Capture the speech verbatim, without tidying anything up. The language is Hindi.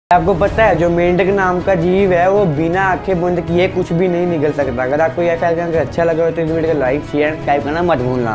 आपको पता है जो मेंढक नाम का जीव है वो बिना आंखें बंद किए कुछ भी नहीं निकल सकता। अगर आपको यह फैक्ट अच्छा लगा हो तो इस वीडियो को लाइक शेयर सब्सक्राइब करना मत भूलना।